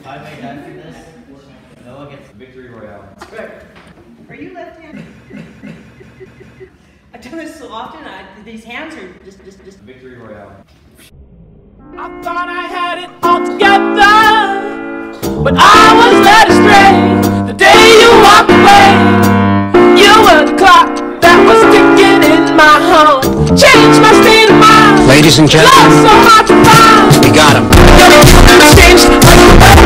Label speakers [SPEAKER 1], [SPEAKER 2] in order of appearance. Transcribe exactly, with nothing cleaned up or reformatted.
[SPEAKER 1] I make that for this, Noah gets victory royale.
[SPEAKER 2] Are you left-handed? I do this so often, I, these hands are just, just, just...
[SPEAKER 1] Victory royale.
[SPEAKER 3] I thought I had it all together, but I was led astray the day you walked away. You were the clock that was ticking in my heart, changed my state of mind.
[SPEAKER 4] Ladies and gentlemen,
[SPEAKER 3] Love so hard to find.
[SPEAKER 4] we got him.
[SPEAKER 3] Changed my